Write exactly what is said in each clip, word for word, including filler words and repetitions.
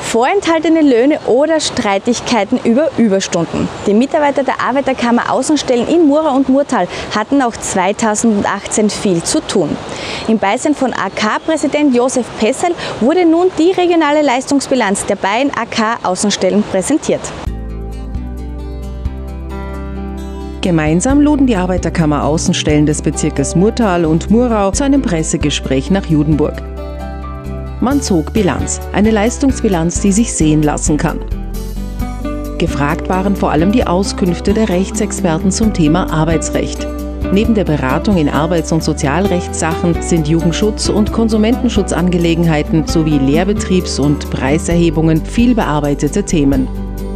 Vorenthaltene Löhne oder Streitigkeiten über Überstunden. Die Mitarbeiter der Arbeiterkammer Außenstellen in Murau und Murtal hatten auch zweitausendachtzehn viel zu tun. Im Beisein von A K-Präsident Josef Pessel wurde nun die regionale Leistungsbilanz der beiden A K-Außenstellen präsentiert. Gemeinsam luden die Arbeiterkammer Außenstellen des Bezirkes Murtal und Murau zu einem Pressegespräch nach Judenburg. Man zog Bilanz, eine Leistungsbilanz, die sich sehen lassen kann. Gefragt waren vor allem die Auskünfte der Rechtsexperten zum Thema Arbeitsrecht. Neben der Beratung in Arbeits- und Sozialrechtssachen sind Jugendschutz- und Konsumentenschutzangelegenheiten sowie Lehrbetriebs- und Preiserhebungen viel bearbeitete Themen.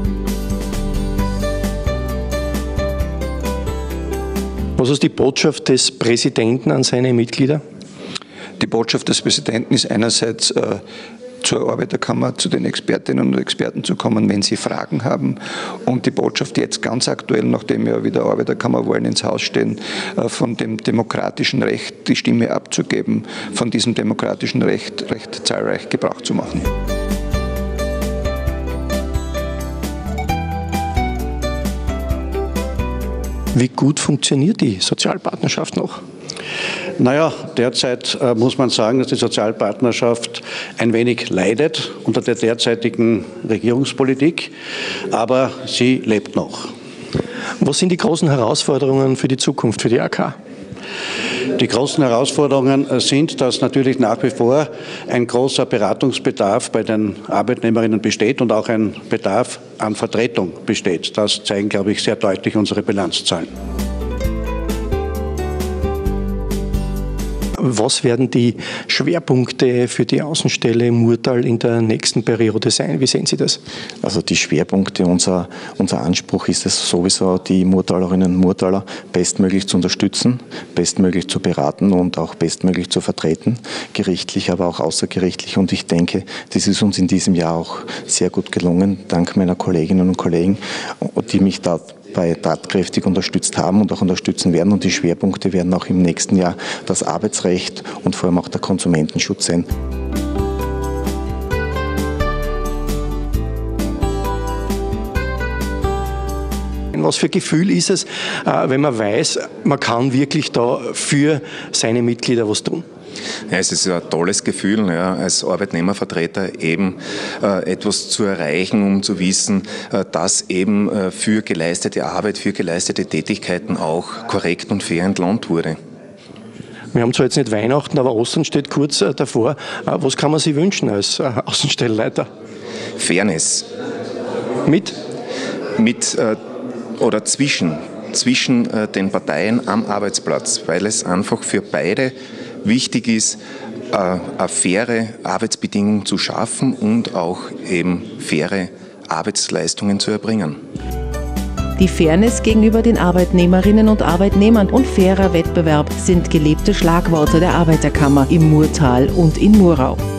Was ist die Botschaft des Präsidenten an seine Mitglieder? Die Botschaft des Präsidenten ist einerseits äh, zur Arbeiterkammer, zu den Expertinnen und Experten zu kommen, wenn sie Fragen haben. Und die Botschaft jetzt ganz aktuell, nachdem ja wieder Arbeiterkammerwahlen ins Haus stehen, äh, von dem demokratischen Recht die Stimme abzugeben, von diesem demokratischen Recht recht zahlreich Gebrauch zu machen. Wie gut funktioniert die Sozialpartnerschaft noch? Naja, derzeit äh, muss man sagen, dass die Sozialpartnerschaft ein wenig leidet unter der derzeitigen Regierungspolitik, aber sie lebt noch. Was sind die großen Herausforderungen für die Zukunft, für die A K? Die großen Herausforderungen sind, dass natürlich nach wie vor ein großer Beratungsbedarf bei den Arbeitnehmerinnen besteht und auch ein Bedarf an Vertretung besteht. Das zeigen, glaube ich, sehr deutlich unsere Bilanzzahlen. Was werden die Schwerpunkte für die Außenstelle Murtal in der nächsten Periode sein? Wie sehen Sie das? Also die Schwerpunkte, unser, unser Anspruch ist es sowieso, die Murtalerinnen und Murtaler bestmöglich zu unterstützen, bestmöglich zu beraten und auch bestmöglich zu vertreten, gerichtlich, aber auch außergerichtlich. Und ich denke, das ist uns in diesem Jahr auch sehr gut gelungen, dank meiner Kolleginnen und Kollegen, die mich da bei tatkräftig unterstützt haben und auch unterstützen werden. Und die Schwerpunkte werden auch im nächsten Jahr das Arbeitsrecht und vor allem auch der Konsumentenschutz sein. Was für ein Gefühl ist es, wenn man weiß, man kann wirklich da für seine Mitglieder was tun? Ja, es ist ein tolles Gefühl, ja, als Arbeitnehmervertreter eben äh, etwas zu erreichen, um zu wissen, äh, dass eben äh, für geleistete Arbeit, für geleistete Tätigkeiten auch korrekt und fair entlohnt wurde. Wir haben zwar jetzt nicht Weihnachten, aber Ostern steht kurz äh, davor. Äh, was kann man sich wünschen als äh, Außenstellleiter? Fairness. Mit? Mit äh, oder zwischen, zwischen äh, den Parteien am Arbeitsplatz, weil es einfach für beide wichtig ist, eine faire Arbeitsbedingungen zu schaffen und auch eben faire Arbeitsleistungen zu erbringen. Die Fairness gegenüber den Arbeitnehmerinnen und Arbeitnehmern und fairer Wettbewerb sind gelebte Schlagworte der Arbeiterkammer im Murtal und in Murau.